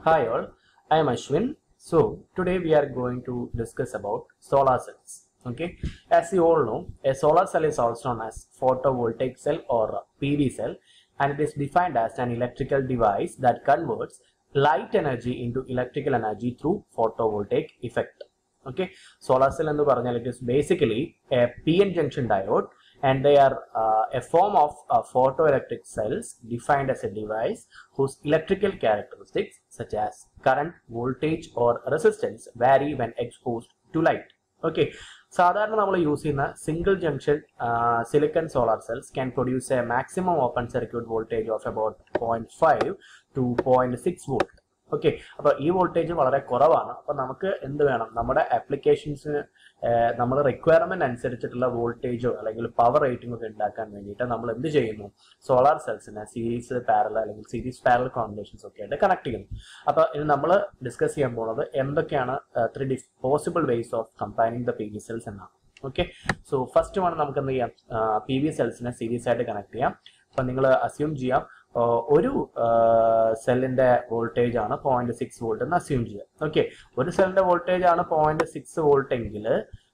Hi all, I am Ashwin. So today we are going to discuss about solar cells. Okay, as you all know, a solar cell is also known as photovoltaic cell or PV cell, and it is defined as an electrical device that converts light energy into electrical energy through photovoltaic effect. Okay, solar cell എന്ന് പറഞ്ഞാൽ it is basically a PN junction diode, and they are a form of photoelectric cells defined as a device whose electrical characteristics such as current, voltage or resistance vary when exposed to light. Okay, സാധാരണ നമ്മൾ use ചെയ്യുന്ന single junction silicon solar cells can produce a maximum open circuit voltage of about 0.5 to 0.6 volt. Okay, അപ്പോൾ ഈ voltage വളരെ കുറവാണ്. അപ്പോൾ നമുക്ക് എന്ത് വേണം, നമ്മുടെ ആപ്ലിക്കേഷൻസിന് നമ്മൾ റിക്വയർമെന്റ് അനുസരിച്ചിട്ടുള്ള വോൾട്ടേജോ അല്ലെങ്കിൽ പവർ റേറ്റിംഗ് ഒക്കെ ഉണ്ടാക്കാൻ വേണ്ടിയിട്ട് നമ്മൾ എന്ത് ചെയ്യുന്നു, സോളാർ സെൽസിനെ സീരീസ് പാരലൽ അല്ലെങ്കിൽ സീരീസ് പാരലൽ കോമ്പിനേഷൻസ് ഒക്കെ ആയിട്ട് കണക്ട് ചെയ്യുന്നു. അപ്പോൾ ഇത് നമ്മൾ ഡിസ്കസ് ചെയ്യാൻ പോകുന്നത് എന്തൊക്കെയാണ് three possible ways of combining the PV cells എന്നാണ്. ഓക്കെ, സോ ഫസ്റ്റ് വൺ നമുക്ക് എന്ത് ചെയ്യാം, PV സെൽസിനെ സീരീസ് ആയിട്ട് കണക്ട് ചെയ്യാം. അപ്പം നിങ്ങൾ അസ്യൂം ചെയ്യാം ഒരു സെല്ലിന്റെ വോൾട്ടേജ് ആണ് 0.6 വോൾട്ട് എന്ന് അസ്യൂം ചെയ്യാം. ഓക്കെ, ഒരു സെല്ലിന്റെ വോൾട്ടേജ് ആണ് 0.6 വോൾട്ട് എങ്കിൽ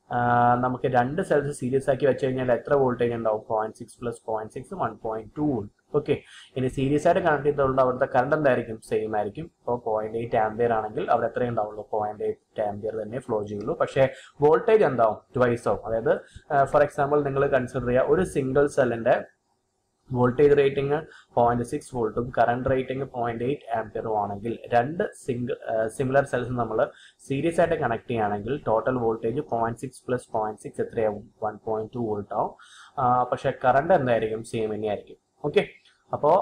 നമുക്ക് രണ്ട് സെൽസ് സീരീസ് ആക്കി വെച്ച് കഴിഞ്ഞാൽ എത്ര വോൾട്ടേജ് ഉണ്ടാവും? 0.6 + 0.6 1.2 വോൾട്ട്. ഓക്കെ, ഇനി സീരീസ് ആയിട്ട് കണക്ട് ചെയ്തുകൊണ്ട് അവിടുത്തെ കറണ്ട് എന്തായിരിക്കും? സെയിം ആയിരിക്കും. ഇപ്പോൾ 0.8 ആംപിയർ ആണെങ്കിൽ അവിടെ എത്രയും ഉണ്ടാവുള്ളൂ? 0.8 ആംപിയർ തന്നെ ഫ്ലോ ചെയ്യുള്ളൂ. പക്ഷേ വോൾട്ടേജ് എന്താവും? ട്വൈസ് ആവും. അതായത് ഫോർ എക്സാമ്പിൾ നിങ്ങൾ കൺസിഡർ ചെയ്യുക, ഒരു സിംഗിൾ സെല്ലിന്റെ വോൾട്ടേജ് റേറ്റിംഗ് 0.6 വോൾട്ടും കറണ്ട് റേറ്റിംഗ് 0.8 ആംപിയറും ആണെങ്കിൽ രണ്ട് സിമിലർ സെൽസ് നമ്മൾ സീരീസ് ആയിട്ട് കണക്ട് ചെയ്യുകയാണെങ്കിൽ ടോട്ടൽ വോൾട്ടേജ് 0.6 + 0.6 എത്രയാവും? 1.2 വോൾട്ട് ആവും. പക്ഷെ കറണ്ട് എന്തായിരിക്കും? സെയിം തന്നെയായിരിക്കും. ഓക്കെ, അപ്പോൾ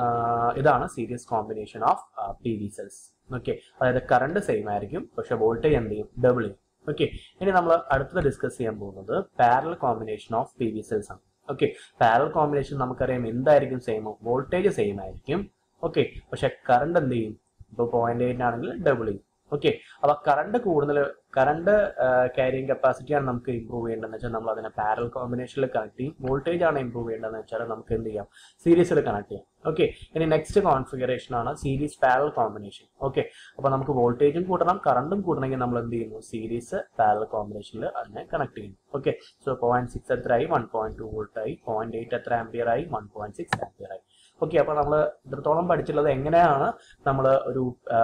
ഇതാണ് series combination of PV cells. Okay, അതായത് കറണ്ട് സെയിം ആയിരിക്കും, പക്ഷെ വോൾട്ടേജ് എന്ത് ചെയ്യും? ഡബിൾ ചെയ്യും. ഓക്കെ, ഇനി നമ്മൾ അടുത്തത് ഡിസ്കസ് ചെയ്യാൻ പോകുന്നത് parallel combination of PV cells ആണ്. ഓക്കെ, പാരലൽ കോമ്പിനേഷൻ നമുക്കറിയാം എന്തായിരിക്കും? സെയിം, വോൾട്ടേജ് സെയിം ആയിരിക്കും. ഓക്കെ, പക്ഷെ കറണ്ട് എന്ത് ചെയ്യും? ഇപ്പോൾ 0.8 ആണെങ്കിൽ ഡബിൾ ചെയ്യും. ഓക്കെ, അപ്പോൾ കറണ്ട് കൂടുതൽ, കറണ്ട് ക്യാരിയിങ് കപ്പാസിറ്റിയാണ് നമുക്ക് ഇമ്പ്രൂവ് ചെയ്യേണ്ടതെന്ന് വെച്ചാൽ നമ്മൾ അതിനെ പാരലൽ കോമ്പിനേഷനിൽ കണക്ട് ചെയ്യും. വോൾട്ടേജ് ആണ് ഇമ്പ്രൂവ് ചെയ്യേണ്ടതെന്ന് വെച്ചാൽ നമുക്ക് എന്ത് ചെയ്യാം? സീരീസിൽ കണക്ട് ചെയ്യാം. ഓക്കെ, ഇനി നെക്സ്റ്റ് കോൺഫിഗറേഷൻ ആണ് സീരീസ് പാരലൽ കോമ്പിനേഷൻ. ഓക്കെ, അപ്പോൾ നമുക്ക് വോൾട്ടേജും കൂട്ടണം കറണ്ടും കൂട്ടണമെങ്കിൽ നമ്മൾ എന്ത് ചെയ്യുന്നു? സീരീസ് പാരലൽ കോമ്പിനേഷനിൽ അതിനെ കണക്ട് ചെയ്യുന്നു. ഓക്കെ, സോ 0.6 എത്രയായി? 1.2 വോൾട്ട് ആയി. 0.8 എത്ര ആംപിയർ ആയി? 1.6 ആംപിയർ ആയി. ഓക്കെ, അപ്പോൾ നമ്മൾ ഇത്രത്തോളം പഠിച്ചിട്ടുള്ളത് എങ്ങനെയാണ് നമ്മൾ ഒരു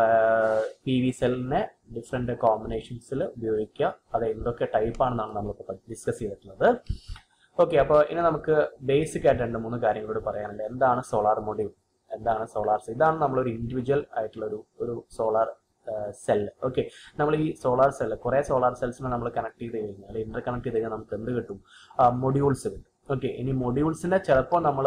PV സെല്ലിനെ ഡിഫറെന്റ് കോമ്പിനേഷൻസിൽ ഉപയോഗിക്കുക, അത് എന്തൊക്കെ ടൈപ്പ് ആണെന്നാണ് നമ്മളിപ്പോൾ ഡിസ്കസ് ചെയ്തിട്ടുള്ളത്. ഓക്കെ, അപ്പോൾ ഇനി നമുക്ക് ബേസിക് ആയിട്ട് 2-3 കാര്യങ്ങളോട് പറയാനുണ്ട്. എന്താണ് സോളാർ മൊഡ്യൂൾ, എന്താണ് സോളാർ സെൽ? ഇതാണ് നമ്മളൊരു ഇൻഡിവിജ്വൽ ആയിട്ടുള്ള ഒരു സോളാർ സെല്ല്. ഓക്കെ, നമ്മൾ ഈ സോളാർ സെല്ല് കുറേ സോളാർ സെൽസിനെ നമ്മൾ കണക്ട് ചെയ്ത് കഴിഞ്ഞാൽ, ഇന്റർ കണക്ട് ചെയ്ത് കഴിഞ്ഞാൽ നമുക്ക് എന്ത് കിട്ടും? മൊഡ്യൂൾസ് കിട്ടും. ഓക്കെ, ഇനി മൊഡ്യൂൾസിനെ ചിലപ്പോൾ നമ്മൾ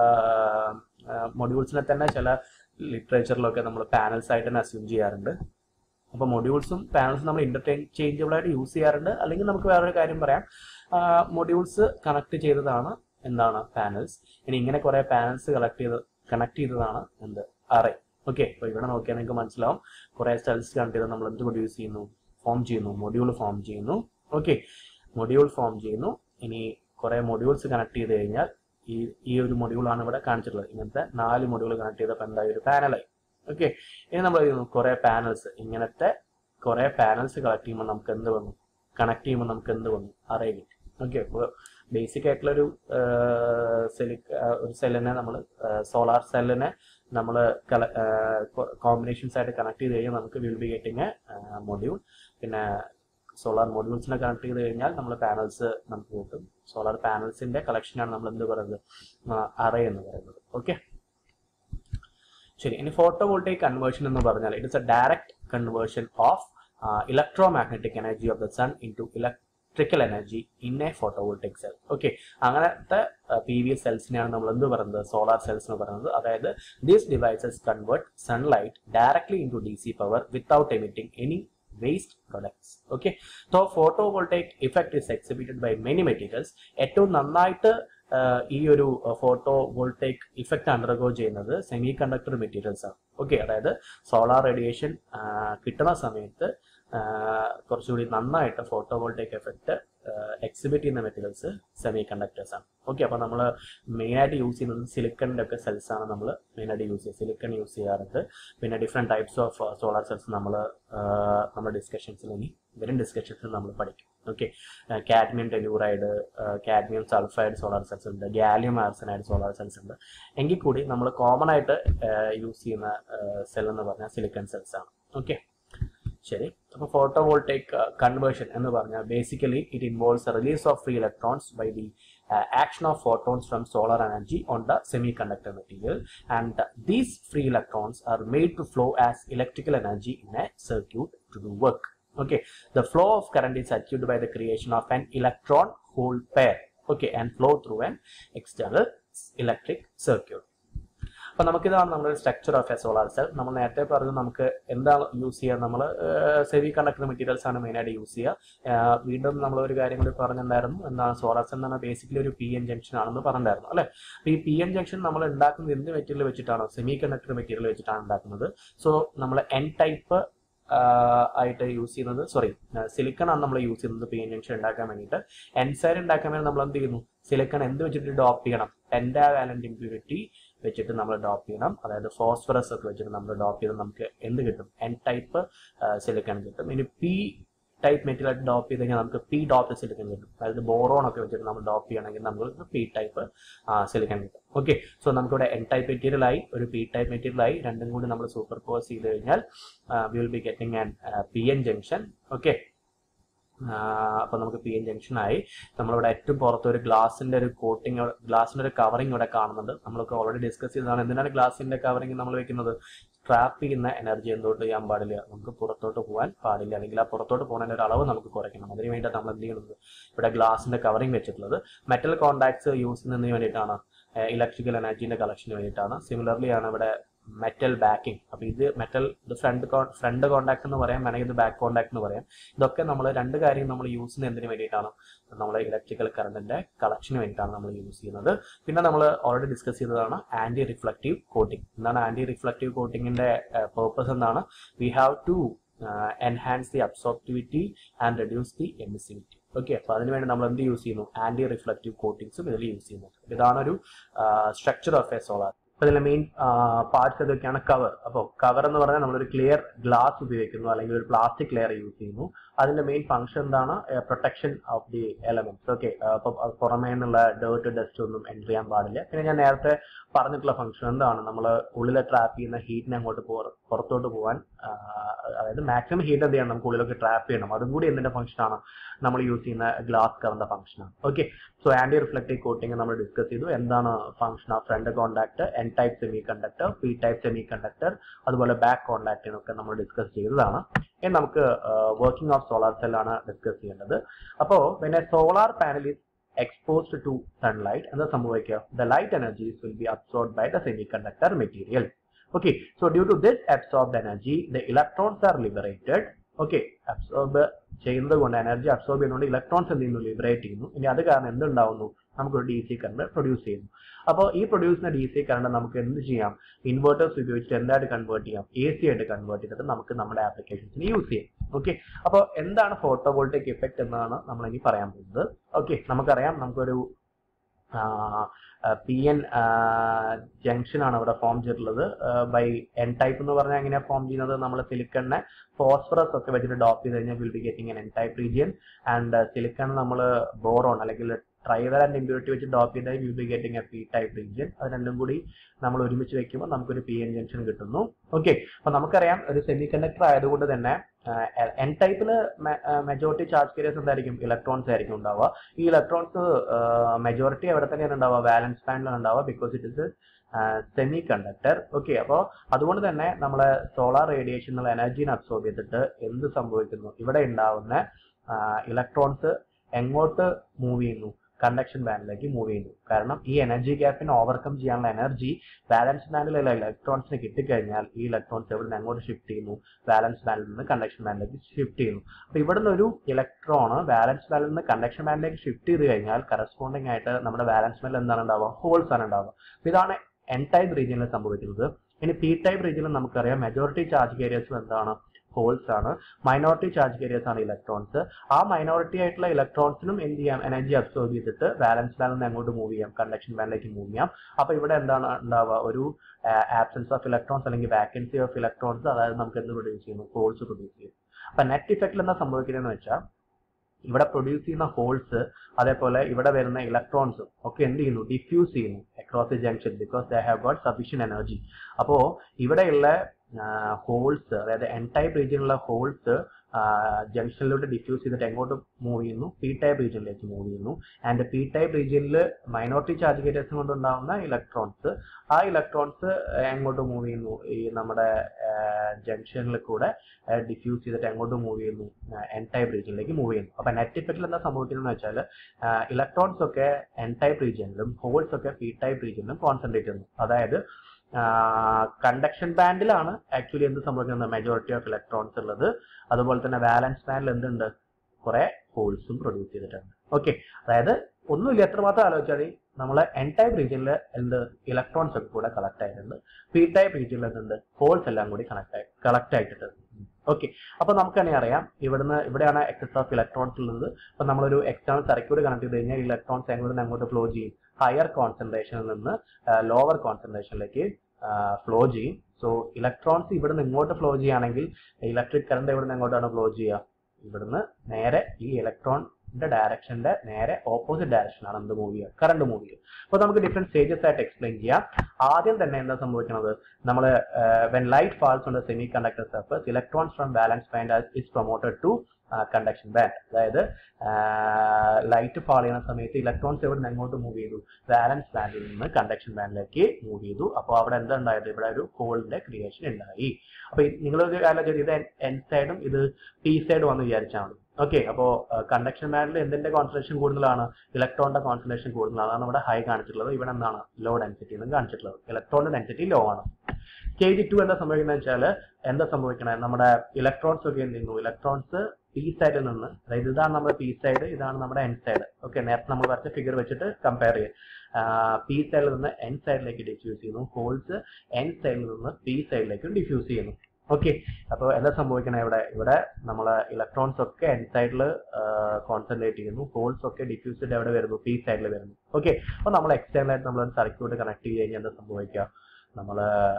മൊഡ്യൂൾസിനെ തന്നെ ചില ലിറ്ററേച്ചറിലൊക്കെ നമ്മൾ പാനൽസ് ആയിട്ട് തന്നെ അസ്യൂം ചെയ്യാറുണ്ട്. അപ്പോൾ മൊഡ്യൂൾസും പാനൽസും നമ്മൾ ഇന്റർചേഞ്ചബിൾ ആയിട്ട് യൂസ് ചെയ്യാറുണ്ട്. അല്ലെങ്കിൽ നമുക്ക് വേറൊരു കാര്യം പറയാം, മൊഡ്യൂൾസ് കണക്ട് ചെയ്തതാണ് എന്താണ്? പാനൽസ്. ഇനി ഇങ്ങനെ കുറെ പാനൽസ് കണക്ട് ചെയ്തതാണ് എന്ത്? അറേ. ഓക്കെ, അപ്പോൾ ഇവിടെ നോക്കിയാൽ നിങ്ങൾക്ക് മനസ്സിലാവും, കുറെ സെൽസ് കണക്ട് ചെയ്ത് നമ്മൾ എന്ത് പ്രൊഡ്യൂസ് ചെയ്യുന്നു? ഫോം ചെയ്യുന്നു, മൊഡ്യൂൾ ഫോം ചെയ്യുന്നു. ഓക്കെ, മൊഡ്യൂൾ ഫോം ചെയ്യുന്നു. ഇനി കുറെ മൊഡ്യൂൾസ് കണക്ട് ചെയ്ത് കഴിഞ്ഞാൽ ഈ ഒരു മൊഡ്യൂളാണ് ഇവിടെ കാണിച്ചിട്ടുള്ളത്. ഇങ്ങനത്തെ 4 മൊഡ്യൂൾ കണക്ട് ചെയ്തപ്പോൾ എന്തായി? ഒരു പാനലായി. ഓക്കെ, ഇനി നമ്മൾ കുറെ പാനൽസ്, ഇങ്ങനത്തെ കുറെ പാനൽസ് കണക്ട് ചെയ്യുമ്പോൾ നമുക്ക് എന്ത് വന്നു? കണക്ട് ചെയ്യുമ്പോൾ നമുക്ക് എന്ത് വന്നു? അറേ കിട്ടി. ഓക്കെ, അപ്പോൾ ബേസിക് ആയിട്ടുള്ള ഒരു സെല്ലിനെ നമ്മൾ സോളാർ സെല്ലിനെ നമ്മൾ കോമ്പിനേഷൻസ് ആയിട്ട് കണക്ട് ചെയ്ത് കഴിഞ്ഞാൽ നമുക്ക് will be getting a module. പിന്നെ സോളാർ മൊഡ്യൂൾസിനെ കണക്ട് ചെയ്ത് കഴിഞ്ഞാൽ നമ്മൾ പാനൽസ് നമുക്ക് കിട്ടും. സോളാർ പാനൽസിന്റെ കളക്ഷനാണ് നമ്മൾ എന്ത് പറയുന്നത്? അറേ എന്ന് പറയുന്നത്. ഓക്കെ, ശരി. ഇനി ഫോട്ടോവോൾട്ടൈക് കൺവേർഷൻ എന്ന് പറഞ്ഞാൽ it is a direct conversion of electromagnetic energy of the sun into electrical energy in a photovoltaic cell. Okay, അങ്ങനത്തെ PV സെൽസിനെയാണ് നമ്മൾ എന്ത് പറയുന്നത്? സോളാർ സെൽസ് എന്ന് പറയുന്നത്. അതായത് these devices convert sunlight directly into DC power without emitting any waste products. Okay, so photovoltaic effect is exhibited by many materials. ഏറ്റവും നന്നായിട്ട് ഈ ഒരു ഫോട്ടോവോൾട്ടൈക് ഇഫക്റ്റ് അണ്ടർഗോ ചെയ്യുന്നത് സെമി കണ്ടക്ടർ മെറ്റീരിയൽസ് ആണ്. ഓക്കെ, അതായത് സോളാർ റേഡിയേഷൻ കിട്ടുന്ന സമയത്ത് കുറച്ചുകൂടി നന്നായിട്ട് ഫോട്ടോവോൾട്ടൈക് എഫക്റ്റ് എക്സിബിറ്റ് ചെയ്യുന്ന മെറ്റീരിയൽസ് സെമി കണ്ടക്ടേഴ്സ് ആണ്. ഓക്കെ, അപ്പോൾ നമ്മൾ മെയിനായിട്ട് യൂസ് ചെയ്യുന്നത് സിലിക്കണിൻ്റെ ഒക്കെ സെൽസ് ആണ് നമ്മൾ മെയിനായിട്ട് യൂസ് ചെയ്യുക. സിലിക്കൺ യൂസ് ചെയ്യാറുണ്ട്. പിന്നെ different types of solar cells നമ്മുടെ ഡിസ്കഷൻസിൽ വരും ഡിസ്കഷൻസിൽ നമ്മൾ പഠിക്കും. Okay, cadmium telluride, cadmium sulphide solar cells ഉണ്ട്, ഗാലിയം ആർസനൈഡ് സോളാർ സെൽസ് ഉണ്ട്. എങ്കിൽ കൂടി നമ്മൾ കോമൺ ആയിട്ട് യൂസ് ചെയ്യുന്ന സെൽ എന്ന് പറഞ്ഞാൽ സിലിക്കൺ സെൽസ് ആണ്. ഓക്കെ, ശരി. അപ്പോൾ ഫോട്ടോവോൾട്ടൈക് കൺവേർഷൻ എന്ന് പറഞ്ഞാൽ basically it involves release of free electrons by the action of photons from solar energy on the semiconductor material, and these free electrons are made to flow as electrical energy in a circuit to do work. Okay, the flow of current is achieved by the creation of an electron hole pair, okay, and flow through an external electric circuit. അപ്പോൾ നമുക്കിതാണ് നമ്മുടെ structure of a solar cell. നമ്മൾ നേരത്തെ പറഞ്ഞു നമുക്ക് എന്താണ് use ചെയ്യുക, നമ്മൾ സെമി കണ്ടക്ടർ മെറ്റീരിയൽസ് ആണ് മെയിനായിട്ട് യൂസ് ചെയ്യുക. വീണ്ടും നമ്മളൊരു കാര്യം കൂടി പറഞ്ഞിട്ടുണ്ടായിരുന്നു, എന്താണ് സോളാർ സെൽ എന്ന് പറഞ്ഞാൽ ബേസിക്കലി ഒരു പി എൻ ജംഗ്ഷൻ ആണെന്ന് പറഞ്ഞിട്ടുണ്ടായിരുന്നു അല്ലേ. അപ്പോൾ ഈ പി എൻ ജംഗ്ഷൻ നമ്മൾ ഉണ്ടാക്കുന്നത് എന്ത് മെറ്റീരിയൽ വെച്ചിട്ടാണോ? സെമി കണ്ടക്ടർ മെറ്റീരിയൽ വെച്ചിട്ടാണ് ഉണ്ടാക്കുന്നത്. സോ നമ്മൾ എൻ ടൈപ്പ് ആയിട്ട് യൂസ് ചെയ്യുന്നത്, സിലിക്കൺ ആണ് നമ്മൾ യൂസ് ചെയ്യുന്നത് പി എൻ ജംഗ്ഷൻ ഉണ്ടാക്കാൻ വേണ്ടിയിട്ട്. എൻ സൈഡ് ഉണ്ടാക്കാൻ വേണ്ടി നമ്മൾ എന്ത് ചെയ്യുന്നു? സിലിക്കൺ എന്ത് വെച്ചിട്ട് ഡോപ്പ് ചെയ്യണം? പെന്റാവാലന്റ് ഇംപ്യൂരിറ്റി വെച്ചിട്ട് നമ്മൾ ഡോപ്പ് ചെയ്യണം. അതായത് ഫോസ്ഫറസ് ഒക്കെ വെച്ചിട്ട് നമ്മൾ ഡോപ്പ് ചെയ്ത് നമുക്ക് എന്ത് കിട്ടും? എൻ ടൈപ്പ് സിലിക്കൺ കിട്ടും. ഇനി പി ടൈപ്പ് മെറ്റീരിയൽ ഡോപ്പ് ചെയ്ത് കഴിഞ്ഞാൽ നമുക്ക് പി ഡോപ്പ് സിലിക്കൺ കിട്ടും. അതായത് ബോറോൺ ഒക്കെ വെച്ചിട്ട് നമ്മൾ ഡോപ്പ് ചെയ്യണമെങ്കിൽ നമുക്ക് പി ടൈപ്പ് സിലിക്കൺ കിട്ടും. ഓക്കെ, സോ നമുക്കിവിടെ എൻ ടൈപ്പ് മെറ്റീരിയലായി ഒരു പി ടൈപ്പ് മെറ്റീരിയലായി രണ്ടും കൂടി നമ്മൾ സൂപ്പർ പോസ് ചെയ്ത് കഴിഞ്ഞാൽ we will be getting an P N junction. Okay, അപ്പോൾ നമുക്ക് പി എൻ ജംഗ്ഷൻ ആയി. നമ്മളിവിടെ ഏറ്റവും പുറത്ത് ഒരു ഗ്ലാസിന്റെ ഒരു കോട്ടിങ്, ഗ്ലാസിന്റെ ഒരു കവറിങ് ഇവിടെ കാണുന്നുണ്ട്. നമ്മളൊക്കെ ഓൾറെഡി ഡിസ്കസ് ചെയ്തതാണ്. എന്തിനാണ് ഗ്ലാസിന്റെ കവറിങ് നമ്മൾ വെക്കുന്നത്? ട്രാപ്പ് ചെയ്യുന്ന എനർജി എന്തോട്ട് ചെയ്യാൻ പാടില്ല, നമുക്ക് പുറത്തോട്ട് പോകാൻ പാടില്ല, അല്ലെങ്കിൽ ആ പുറത്തോട്ട് പോകുന്നതിന്റെ ഒരു അളവ് നമുക്ക് കുറയ്ക്കണം. അതിന് വേണ്ടിയിട്ട് നമ്മൾ എന്ത് ചെയ്യുന്നത്? ഇവിടെ ഗ്ലാസിന്റെ കവറിങ് വെച്ചിട്ടുള്ളത്. മെറ്റൽ കോണ്ടാക്ട്സ് യൂസ് ചെയ്യുന്നതിന് വേണ്ടിയിട്ടാണ്, ഇലക്ട്രിക്കൽ എനർജിന്റെ കളക്ഷന് വേണ്ടിയിട്ടാണ്. സിമിലർലി ആണ് ഇവിടെ മെറ്റൽ ബാക്കിംഗ്. അപ്പോൾ ഇത് മെറ്റൽ, ഇത് ഫ്രണ്ട് കോണ്ടാക്ട് എന്ന് പറയാം, വേണമെങ്കിൽ ഇത് ബാക്ക് കോണ്ടാക്ട് എന്ന് പറയാം. ഇതൊക്കെ നമ്മൾ രണ്ട് കാര്യം നമ്മൾ യൂസ് ചെയ്യുന്നത് എന്തിനു വേണ്ടിയിട്ടാണ്? നമ്മൾ ഇലക്ട്രിക്കൽ കറണ്ടിന്റെ കളക്ഷന് വേണ്ടിയിട്ടാണ് നമ്മൾ യൂസ് ചെയ്യുന്നത്. പിന്നെ നമ്മൾ ഓൾറെഡി ഡിസ്കസ് ചെയ്തതാണ് ആന്റി റിഫ്ലക്റ്റീവ് കോട്ടിംഗ്. എന്താണ് ആന്റി റിഫ്ലക്റ്റീവ് കോട്ടിങ്ങിന്റെ പേർപ്പസ് എന്താണ്? We have to enhance the absorptivity and reduce the emissivity. Okay, അപ്പോൾ അതിനുവേണ്ടി നമ്മൾ എന്ത് യൂസ് ചെയ്യുന്നു? ആന്റി റിഫ്ലക്റ്റീവ് കോട്ടിങ്സും ഇതിൽ യൂസ് ചെയ്യുന്നുണ്ട്. ഇതാണൊരു സ്ട്രക്ചർ ഓഫ് എ സോളാർ. അതിലെ മെയിൻ പാർട്സ് ഏതൊക്കെയാണ്? കവർ. അപ്പോൾ കവർ എന്ന് പറഞ്ഞാൽ നമ്മളൊരു ക്ലിയർ ഗ്ലാസ് ഉപയോഗിക്കുന്നു, അല്ലെങ്കിൽ ഒരു പ്ലാസ്റ്റിക് ലെയർ യൂസ് ചെയ്യുന്നു. അതിന്റെ മെയിൻ ഫംഗ്ഷൻ എന്താണ്? Protection of the elements. Okay, അപ്പോൾ പുറമേ നിന്നുള്ള ഡേർട്ട്, ഡസ്റ്റ് ഒന്നും എൻ്റർ ചെയ്യാൻ പാടില്ല. പിന്നെ ഞാൻ നേരത്തെ പറഞ്ഞിട്ടുള്ള ഫംഗ്ഷൻ എന്താണ്? നമ്മൾ ഉള്ളിൽ ട്രാപ്പ് ചെയ്യുന്ന ഹീറ്റിനെ അങ്ങോട്ട് പുറത്തോട്ട് പോകാൻ, അതായത് മാക്സിമം ഹീറ്റ് എന്ത് ചെയ്യണം? നമുക്ക് ഉള്ളിലൊക്കെ ട്രാപ്പ് ചെയ്യണം. അതും കൂടി എന്തിന്റെ ഫംഗ്ഷനാണ്? നമ്മൾ യൂസ് ചെയ്യുന്ന ഗ്ലാസ് കവറിന്റെ ഫംഗ്ഷനാണ്. Okay, so anti reflective coating നമ്മൾ ഡിസ്കസ് ചെയ്തു. എന്താണ് function of front contact, N type semiconductor, P type semiconductor, അതുപോലെ ബാക്ക് കോണ്ടാക്ടിനൊക്കെ നമ്മൾ ഡിസ്കസ് ചെയ്തതാണ്. ഇനി നമുക്ക് വർക്കിംഗ് ഓഫ് സോളാർ സെൽ ആണ് ഡിസ്കസ് ചെയ്യേണ്ടത്. അപ്പോൾ പിന്നെ solar panel is exposed to sunlight, എന്താ സംഭവിക്കുക? The light energies will be absorbed by the semiconductor material. Okay, so due to this absorbed energy, the electrons are liberated. Okay, absorb ചെയ്യുന്നത് കൊണ്ട്, energy absorb ചെയ്യുന്നതുകൊണ്ട് electrons എന്ത് ചെയ്യുന്നു? Liberate ചെയ്യുന്നു. ഇനി അത് കാരണം എന്തുണ്ടാവുന്നു? നമുക്കൊരു ഡി സി കറണ്ട് പ്രൊഡ്യൂസ് ചെയ്യുന്നു. അപ്പോൾ ഈ പ്രൊഡ്യൂസ് ഡി സി കറണ്ട് നമുക്ക് എന്ത് ചെയ്യാം? ഇൻവേർട്ടേഴ്സ് ഉപയോഗിച്ചിട്ട് എന്തായിട്ട് കൺവേർട്ട് ചെയ്യാം? എ സി ആയിട്ട് കൺവേർട്ട് ചെയ്തിട്ട് നമുക്ക് നമ്മുടെ ആപ്ലിക്കേഷൻസിന് യൂസ് ചെയ്യാം. ഓക്കെ, അപ്പോൾ എന്താണ് ഫോട്ടോവോൾട്ടൈക് ഇഫക്റ്റ് എന്നാണ് നമ്മൾ ഇനി പറയാൻ പോകുന്നത്. ഓക്കെ, നമുക്കറിയാം നമുക്കൊരു പി എൻ ജംഗ്ഷൻ ആണ് ഇവിടെ ഫോം ചെയ്തിട്ടുള്ളത്. ബൈ എൻ ടൈപ്പ് എന്ന് പറഞ്ഞാൽ എങ്ങനെയാണ് ഫോം ചെയ്യുന്നത്? നമ്മൾ സിലിക്കണിനെ ഫോസ്ഫറസ് ഒക്കെ വെച്ചിട്ട് ഡോപ്പ് ചെയ്ത് കഴിഞ്ഞാൽ will be getting N type region. And silicon നമ്മൾ ബോറോൺ അല്ലെങ്കിൽ ട്രൈവാലന്റ് ഇംപ്യൂരിറ്റി വെച്ച് ഡോപ്പ് ചെയ്താൽ will be getting a P type region. അത് രണ്ടും കൂടി നമ്മൾ ഒരുമിച്ച് വെക്കുമ്പോൾ നമുക്കൊരു പി എൻ ജംഗ്ഷൻ കിട്ടുന്നു. ഓക്കെ, അപ്പൊ നമുക്കറിയാം ഒരു സെമി കണ്ടക്ടർ ആയതുകൊണ്ട് തന്നെ എൻ ടൈപ്പില് മെജോറിറ്റി ചാർജ് കാരിയേഴ്സ് എന്തായിരിക്കും? ഇലക്ട്രോൺസ് ആയിരിക്കും ഉണ്ടാവുക. ഈ ഇലക്ട്രോൺസ് മെജോറിറ്റി എവിടെ തന്നെയാണ് ഉണ്ടാവുക? വാലൻസ് ബാൻഡിലാണ് ഉണ്ടാവുക, because it is semiconductor. Okay, അപ്പോൾ അതുകൊണ്ട് തന്നെ നമ്മളെ സോളാർ റേഡിയേഷൻ എന്നുള്ള എനർജീനെ അബ്സോർബ് ചെയ്തിട്ട് എന്ത് സംഭവിക്കുന്നു? ഇവിടെ ഉണ്ടാവുന്ന ഇലക്ട്രോൺസ് എങ്ങോട്ട് മൂവ് ചെയ്യുന്നു? കണ്ടക്ഷൻ ബാൻഡിലേക്ക് മൂവ് ചെയ്യുന്നു. കാരണം ഈ എനർജി ഗ്യാപ്പിനെ ഓവർകം ചെയ്യാനുള്ള എനർജി വാലൻസ് ബാൻഡിലുള്ള ഇലക്ട്രോൺസിന് കിട്ടിക്കഴിഞ്ഞാൽ ഈ ഇലക്ട്രോൺസ് എവിടെ നിന്ന് അങ്ങോട്ട് ഷിഫ്റ്റ് ചെയ്യുന്നു? വാലൻസ് ബാൻഡിൽ നിന്ന് കണ്ടക്ഷൻ ബാൻഡിലേക്ക് ഷിഫ്റ്റ് ചെയ്യുന്നു. അപ്പൊ ഇവിടുന്ന് ഒരു ഇലക്ട്രോൺ വാലൻസ് ബാൻഡിൽ നിന്ന് കണ്ടക്ഷൻ ബാൻഡിലേക്ക് ഷിഫ്റ്റ് ചെയ്ത് കഴിഞ്ഞാൽ കറസ്പോണ്ടിങ് ആയിട്ട് നമ്മുടെ വാലൻസ് ബാൻഡിൽ എന്താണ് ഉണ്ടാവുക? ഹോൾസ് ആണ് ഉണ്ടാവുക. ഇതാണ് എൻ ടൈപ്പ് റീജിയനിൽ സംഭവിക്കുന്നത്. ഇനി പി ടൈപ്പ് റീജിയനിൽ നമുക്കറിയാം മെജോറിറ്റി ചാർജ് കാരിയേഴ്സും എന്താണ്? ഹോൾസ് ആണ്, മൈനോറിറ്റി ചാർജ് കാരിയേഴ്സ് ആണ് ഇലക്ട്രോൺസ്. ആ മൈനോറിറ്റി ആയിട്ടുള്ള ഇലക്ട്രോൺസിനും എന്ത് ചെയ്യാം, എനർജി അബ്സോർബ് ചെയ്തിട്ട് വാലൻസ് ബാൻഡിൽ നിന്ന് അങ്ങോട്ട് മൂവ് ചെയ്യാം, കണ്ടക്ഷൻ ബാൻഡിലേക്ക് മൂവ് ചെയ്യാം. അപ്പൊ ഇവിടെ എന്താണ് ഉണ്ടാവുക, ഒരു ആബ്സെൻസ് ഓഫ് ഇലക്ട്രോൺസ് അല്ലെങ്കിൽ വാക്കൻസി ഓഫ് ഇലക്ട്രോൺസ്, അതായത് നമുക്ക് എന്ത് പ്രൊഡ്യൂസ് ചെയ്യുന്നു, ഹോൾസ് പ്രൊഡ്യൂസ് ചെയ്യുന്നു. അപ്പൊ നെറ്റ് ഇഫക്റ്റിൽ എന്താ സംഭവിക്കുന്നതെന്ന് വെച്ചാൽ ഇവിടെ പ്രൊഡ്യൂസ് ചെയ്യുന്ന ഹോൾസ് അതേപോലെ ഇവിടെ വരുന്ന ഇലക്ട്രോൺസും ഒക്കെ എന്ത് ചെയ്യുന്നു, ഡിഫ്യൂസ് ചെയ്യുന്നു across the junction because they have got sufficient energy. അപ്പോ ഇവിടെയുള്ള ഹോൾസ്, അതായത് എൻ ടൈപ്പ് റീജിയനിലുള്ള ഹോൾസ് ജംഗ്ഷനിലോട്ട് ഡിഫ്യൂസ് ചെയ്തിട്ട് എങ്ങോട്ട് മൂവ് ചെയ്യുന്നു, പി ടൈപ്പ് റീജിയനിലേക്ക് മൂവ് ചെയ്യുന്നു. ആൻഡ് പി ടൈപ്പ് റീജിയനിൽ മൈനോറിറ്റി ചാർജ് കാരിയേഴ്സ് കൊണ്ടുണ്ടാകുന്ന ഇലക്ട്രോൺസ്, ആ ഇലക്ട്രോൺസ് എങ്ങോട്ട് മൂവ് ചെയ്യുന്നു, ഈ നമ്മുടെ ജംഗ്ഷനിൽ കൂടെ ഡിഫ്യൂസ് ചെയ്തിട്ട് എങ്ങോട്ട് മൂവ് ചെയ്യുന്നു, എൻ ടൈപ്പ് റീജിയനിലേക്ക് മൂവ് ചെയ്യുന്നു. അപ്പൊ നെറ്റ് ഇഫക്റ്റിൽ എന്താ സംഭവിക്കുന്നതെന്ന് വെച്ചാൽ ഇലക്ട്രോൺസ് ഒക്കെ എൻ ടൈപ്പ് റീജിയനിലും ഹോൾസ് ഒക്കെ പി ടൈപ്പ് റീജിയനിലും കോൺസെൻട്രേറ്റ് ചെയ്യുന്നു. അതായത് കണ്ടക്ഷൻ ബാൻഡിലാണ് ആക്ച്വലി എന്ത് സംഭവിക്കുന്നത്, മെജോറിറ്റി ഓഫ് ഇലക്ട്രോൺസ് ഉള്ളത്. അതുപോലെ തന്നെ വാലൻസ് ബാൻഡിൽ എന്തുണ്ട്, കുറെ ഹോൾസും പ്രൊഡ്യൂസ് ചെയ്തിട്ടുണ്ട്. ഓക്കെ, അതായത് ഒന്നുമില്ല, എത്രമാത്രം ആലോചിച്ചാൽ നമ്മളെ എൻ ടൈപ്പ് റീജിയനിൽ എന്ത് ഇലക്ട്രോൺസ് ഒക്കെ കൂടെ കളക്ട് ആയിട്ടുണ്ട്, പി ടൈപ്പ് റീജിയനിൽ എന്തുണ്ട്, ഹോൾസ് എല്ലാം കൂടി കളക്ട് ആയിട്ടുണ്ട്. ഓക്കെ, അപ്പൊ നമുക്ക് തന്നെ അറിയാം ഇവിടെയാണ് എക്സസ് ഓഫ് ഇലക്ട്രോൺസ് ഉള്ളത്. അപ്പൊ നമ്മളൊരു എക്സ്റ്റേണൽ സർക്യൂട്ട് കണക്ട് ചെയ്ത് കഴിഞ്ഞാൽ ഇലക്ട്രോൺസ് അങ്ങോട്ട് ഫ്ലോ ചെയ്യും, ഹയർ കോൺസെൻട്രേഷനിൽ നിന്ന് ലോവർ കോൺസെൻട്രേഷനിലേക്ക് ഫ്ലോ ചെയ്യും. സോ ഇലക്ട്രോൺസ് ഇവിടുന്ന് ഇങ്ങോട്ട് ഫ്ലോ ചെയ്യുകയാണെങ്കിൽ ഇലക്ട്രിക് കറണ്ട് ഇവിടുന്ന് എങ്ങോട്ടാണ് ഫ്ലോ ചെയ്യുക, ഇവിടുന്ന് നേരെ ഈ ഇലക്ട്രോണിന്റെ ഡയറക്ഷന്റെ നേരെ ഓപ്പോസിറ്റ് ഡയറക്ഷനാണ് എന്ത് മൂവ് ചെയ്യുക, കറണ്ട് മൂവ് ചെയ്യുക. അപ്പൊ നമുക്ക് ഡിഫറെന്റ് സ്റ്റേജസ് ആയിട്ട് എക്സ്പ്ലെയിൻ ചെയ്യാം. ആദ്യം തന്നെ എന്താ സംഭവിക്കുന്നത്, നമ്മൾ when light falls on the semiconductor surface, electrons from valence band is promoted to conduction band. അതായത് ലൈറ്റ് ഫാൾ ചെയ്യുന്ന സമയത്ത് ഇലക്ട്രോൺസ് എവിടെ നിന്ന് എങ്ങോട്ട് മൂവ് ചെയ്തു, വാലൻസ് ബാൻഡിൽ നിന്ന് കണ്ടക്ഷൻ ബാൻഡിലേക്ക് മൂവ് ചെയ്തു. അപ്പോൾ അവിടെ എന്താ ഉണ്ടായത്, ഇവിടെ ഒരു ഹോളിന്റെ ക്രിയേഷൻ ഉണ്ടായി. അപ്പൊ നിങ്ങളൊരു കാര്യം ചെയ്ത് ഇത് എൻ സൈഡും ഇത് പി സൈഡും വന്ന് വിചാരിച്ചാൽ മതി. ഓക്കെ, അപ്പോൾ കണ്ടക്ഷൻ ബാൻഡിൽ എന്തിന്റെ കോൺസെൻട്രേഷൻ കൂടുതലാണ്, ഇലക്ട്രോണിന്റെ കോൺസെൻട്രേഷൻ കൂടുതലാണ്. അതാണ് ഇവിടെ ഹൈ കാണിച്ചിട്ടുള്ളത്. ഇവിടെ എന്താണ് ലോ ഡെൻസിറ്റി എന്ന് കാണിച്ചിട്ടുള്ളത്, ഇലക്ട്രോണിന്റെ ഡെൻസിറ്റി ലോ ആണ്. സ്റ്റേജ് 2 എന്താ സംഭവിക്കുന്നത് വെച്ചാൽ എന്താ സംഭവിക്കണേ, നമ്മുടെ ഇലക്ട്രോൺസ് ഒക്കെ എന്ത് ചെയ്യുന്നു, ഇലക്ട്രോൺസ് പി സൈഡിൽ നിന്ന്, അതായത് ഇതാണ് നമ്മുടെ പി സൈഡ്, ഇതാണ് നമ്മുടെ എൻ സൈഡ്. ഓക്കെ, നേരത്തെ നമ്മൾ വരച്ച ഫിഗർ വെച്ചിട്ട് കമ്പയർ ചെയ്യാം. പി സൈഡിൽ നിന്ന് എൻ സൈഡിലേക്ക് ഡിഫ്യൂസ് ചെയ്യുന്നു, ഹോൾസ് എൻ സൈഡിൽ നിന്ന് പി സൈഡിലേക്ക് ഡിഫ്യൂസ് ചെയ്യുന്നു. ഓക്കെ, അപ്പോൾ എന്താ സംഭവിക്കണേ, ഇവിടെ നമ്മളെ ഇലക്ട്രോൺസ് ഒക്കെ എൻ സൈഡിൽ കോൺസെൻട്രേറ്റ് ചെയ്യുന്നു, ഹോൾസ് ഒക്കെ ഡിഫ്യൂസ് ചെയ്ത് എവിടെ വരുന്നു, പി സൈഡിൽ വരുന്നു. ഓക്കെ, അപ്പോൾ നമ്മൾ എക്സ്റ്റേണൽ ആയിട്ട് നമ്മൾ സർക്യൂട്ട് കണക്ട് ചെയ്ത് കഴിഞ്ഞാൽ എന്താ സംഭവിക്കുക, നമ്മൾ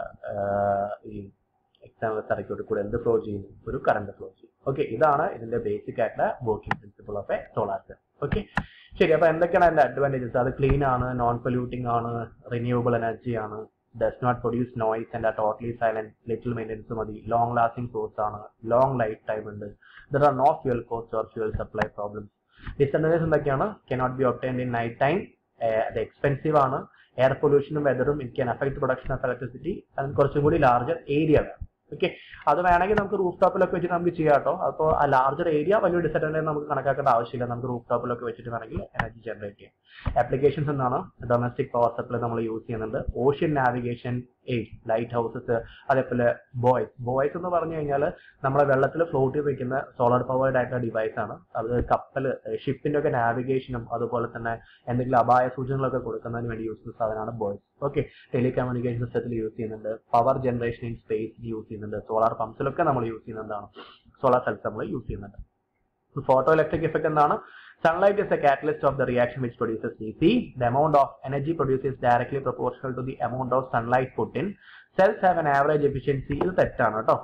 ഈ എക്സ്റ്റേണൽ സർക്യൂട്ട് കൂടെ എന്ത് ഫ്ലോ ചെയ്യുന്നു, ഒരു കറണ്ട് ഫ്ലോ ചെയ്യും. ഓക്കെ, ഇതാണ് ഇതിന്റെ ബേസിക് ആയിട്ടുള്ള working principle of a solar cell. Okay, ശരി. അപ്പൊ എന്തൊക്കെയാണ് അതിന്റെ അഡ്വാൻറ്റേജസ്, അത് ക്ലീൻ ആണ്, നോൺ പൊല്യൂട്ടിംഗ് ആണ്, റിന്യൂവബിൾ എനർജി ആണ്, does not produce noise and are totally silent, little maintenance മതി, long lasting source ആണ്, long life time ഉണ്ട്, there are no fuel costs or fuel supply problems. Disadvantages എന്തൊക്കെയാണ്, cannot be obtained in night time, അത് expensive ആണ്, air പൊല്യൂഷനും വെതറും it can affect production of electricity, അതിന് കുറച്ചും കൂടി ലാർജർ ഏരിയ വേണം. ഓക്കെ, അത് വേണമെങ്കിൽ നമുക്ക് റൂഫ് ടോപ്പിലൊക്കെ വെച്ചിട്ട് നമുക്ക് ചെയ്യാം കേട്ടോ. അപ്പോൾ ആ ലാർജർ ഏരിയ വലിയ ഡിസഡ്വാൻറ്റേജ് നമുക്ക് കണക്കാക്കേണ്ട ആവശ്യമില്ല, നമുക്ക് റൂഫ് ടോപ്പിലൊക്കെ വെച്ചിട്ട് വേണമെങ്കിൽ എനർജി ജനറേറ്റ് ചെയ്യാം. ആപ്ലിക്കേഷൻസ് എന്താണ്, ഡൊമസ്റ്റിക് പവർ സപ്ലൈ നമ്മൾ യൂസ് ചെയ്യുന്നുണ്ട്, ocean navigation aid, lighthouses, അതേപോലെ ബോയ്സ് എന്ന് പറഞ്ഞു കഴിഞ്ഞാൽ നമ്മളെ വെള്ളത്തിൽ ഫ്ലോട്ട് ചെയ്ത് വെക്കുന്ന സോളാർ പവേർഡ് ആയിട്ടുള്ള ഡിവൈസ് ആണ്. അത് കപ്പൽ ഷിപ്പിന്റെ ഒക്കെ നാവിഗേഷനും അതുപോലെ തന്നെ എന്തെങ്കിലും അപായ സൂചനകളൊക്കെ കൊടുക്കുന്നതിന് വേണ്ടി യൂസ് ചെയ്യുന്ന സാധനമാണ് ബോയ്സ്. ഓക്കെ, ടെലികമ്മ്യൂണിക്കേഷൻ സിസ്റ്റത്തിൽ യൂസ് ചെയ്യുന്നുണ്ട്, power generation in space use ചെയ്യുന്നുണ്ട്, സോളാർ പമ്പ്സിലൊക്കെ നമ്മൾ യൂസ് ചെയ്യുന്നതാണ്, സോളാർ സെൽസ് നമ്മൾ യൂസ് ചെയ്യുന്നുണ്ട്. ഫോട്ടോ ഇലക്ട്രിക് ഇഫക്റ്റ് എന്താണ്, sunlight is a catalyst of the reaction which produces DC. The amount of energy produced is directly proportional to the amount of sunlight put in. Cells have an average efficiency, ഇത് തെറ്റാണ് കേട്ടോ,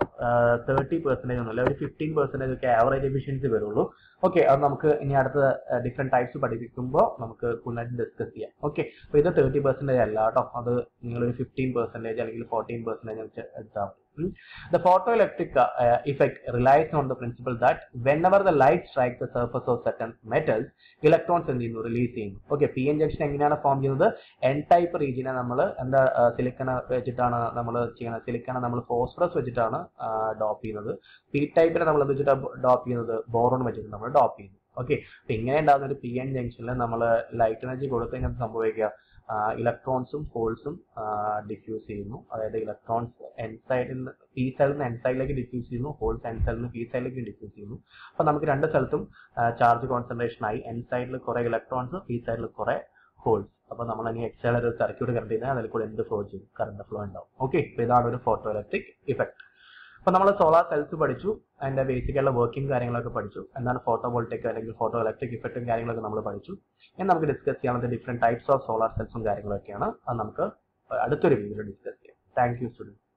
30% ഒന്നുമില്ല, ഒരു 15% ഒക്കെ average efficiency വരുള്ളൂ. Okay, അത് നമുക്ക് ഇനി അടുത്ത ഡിഫറെന്റ് ടൈപ്സ് പഠിപ്പിക്കുമ്പോൾ നമുക്ക് കൂടുതലായിട്ട് ഡിസ്കസ് ചെയ്യാം. ഓക്കെ, അപ്പൊ ഇത് 30% അല്ല കേട്ടോ, അത് നിങ്ങളൊരു 15% അല്ലെങ്കിൽ 14% വെച്ച് എടുത്താൽ മതി. The photoelectric effect relies on the principle that whenever the light strikes the surface of certain metals, electrons എന്ത് ചെയ്യുന്നു, റിലീസ് ചെയ്യുന്നു. ഓക്കെ, പി എൻ ജംഗ്ഷൻ എങ്ങനെയാണ് ഫോം ചെയ്യുന്നത്, എൻ ടൈപ്പ് റീജിയനെ നമ്മൾ എന്താ സിലിക്കൺ വെച്ചിട്ടാണ് നമ്മൾ ചെയ്യുന്നത്, സിലിക്കൺ നമ്മൾ ഫോസ്ഫറസ് വെച്ചിട്ടാണ് ഡോപ്പ് ചെയ്യുന്നത്, പി ടൈപ്പിനെ നമ്മൾ എന്ത് വെച്ചിട്ടാണ് ഡോപ്പ് ചെയ്യുന്നത്, ബോറോൺ വെച്ചിട്ട് നമ്മൾ ഡോപ്പ് ചെയ്യുന്നു. ഓക്കെ, അപ്പൊ ഇങ്ങനെ ഉണ്ടാകുന്ന ഒരു പി എൻ ജംഗ്ഷനിൽ നമ്മൾ ലൈറ്റ് എനർജി കൊടുത്ത് കഴിഞ്ഞാൽ സംഭവിക്കുക, ഇലക്ട്രോൺസും ഹോൾസും ഡിഫ്യൂസ് ചെയ്യുന്നു. അതായത് ഇലക്ട്രോൺസ് എൻ സൈഡിൽ നിന്ന് പി സൈഡിൽ നിന്ന് എൻ സൈഡിലേക്ക് ഡിഫ്യൂസ് ചെയ്യുന്നു, ഹോൾസ് എൻ സൈഡിൽ നിന്ന് പി സൈഡിലേക്ക് ഡിഫ്യൂസ് ചെയ്യുന്നു. അപ്പൊ നമുക്ക് രണ്ട് സ്ഥലത്തും ചാർജ് കോൺസെൻട്രേഷൻ ആയി, എൻ സൈഡിൽ കുറെ ഇലക്ട്രോൺസ്, പി സൈഡിൽ കുറെ ഹോൾസ്. അപ്പൊ നമ്മൾ ഇനി എക്സ്റ്റേണൽ ഒരു സർക്യൂട്ട് കണ്ടു കഴിഞ്ഞാൽ അതിൽ കൂടെ എന്ത് ഫ്ലോ ചെയ്യും, കറണ്ട് ഫ്ലോ ഉണ്ടാവും. ഓക്കെ, അപ്പൊ ഇതാണ് ഒരു ഫോട്ടോ ഇലക്ട്രിക് ഇഫക്ട്. അപ്പോൾ നമ്മൾ സോളാർ സെൽസ് പഠിച്ചു, അതിന്റെ ബേസിക്കായുള്ള വർക്കിംഗ് കാര്യങ്ങളൊക്കെ പഠിച്ചു, എന്താണ് ഫോട്ടോവോൾട്ടിക് അല്ലെങ്കിൽ ഫോട്ടോ ഇലക്ട്രിക് ഇഫക്റ്റും കാര്യങ്ങളൊക്കെ നമ്മൾ പഠിച്ചു. ഇനി നമുക്ക് ഡിസ്കസ് ചെയ്യാവുന്ന ഡിഫറെന്റ് ടൈപ്സ് ഓഫ് സോളാർ സെൽസും കാര്യങ്ങളൊക്കെയാണ്. അത് നമുക്ക് അടുത്തൊരു വീഡിയോയിൽ ഡിസ്കസ് ചെയ്യാം. Thank you students.